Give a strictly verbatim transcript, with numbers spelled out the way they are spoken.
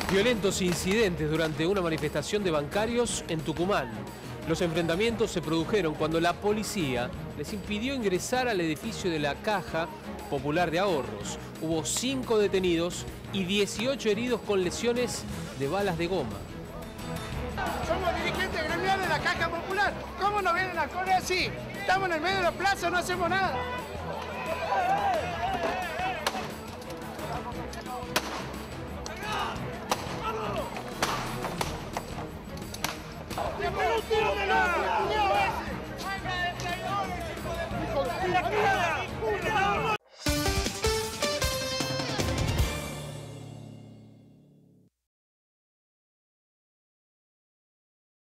Violentos incidentes durante una manifestación de bancarios en Tucumán. Los enfrentamientos se produjeron cuando la policía les impidió ingresar al edificio de la Caja Popular de Ahorros. Hubo cinco detenidos y dieciocho heridos con lesiones de balas de goma. Somos dirigentes gremiales de la Caja Popular. ¿Cómo nos vienen a correr así? Estamos en el medio de la plaza, no hacemos nada. ¡Le pegó un tiro de loco, el cuñado ese! ¡Venga de traidores, hijo de puta!